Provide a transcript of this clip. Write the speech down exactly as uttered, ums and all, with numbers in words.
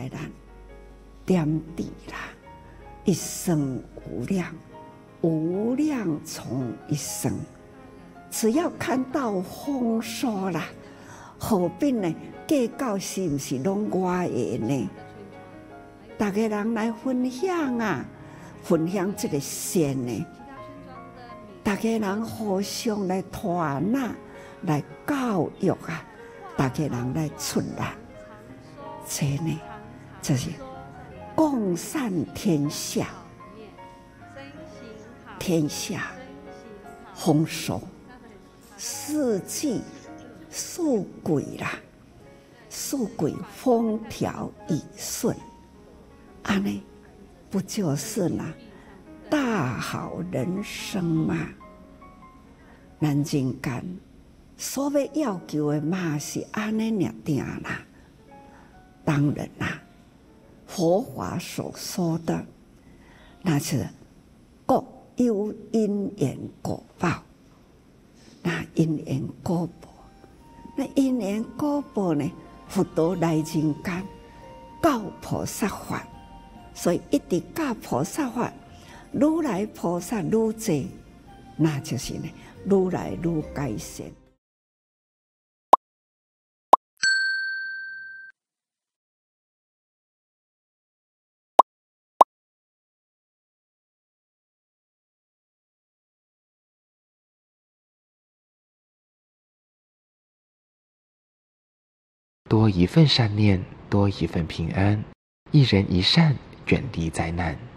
来咱点滴啦，一生无量，无量从一生。只要看到丰收啦，后边呢，计较是不是拢我的呢？大家人来分享啊，分享这个善呢，大家人互相来传啊，来教育啊，大家人来出力，这呢，就是共善天下，天下丰收，四季四季啦，四季风调雨顺。安呢，不就是呢大好人生吗？咱人间所谓要求的嘛是安尼尔定啦。当然啦，佛法所说的那是各有因缘果报，那因缘果报，那因缘果报呢，佛陀来人间教菩萨法。所以一直教菩萨法，愈来菩萨愈多，那就是呢，愈来愈改善。 多一份善念，多一份平安，一人一善，远离灾难。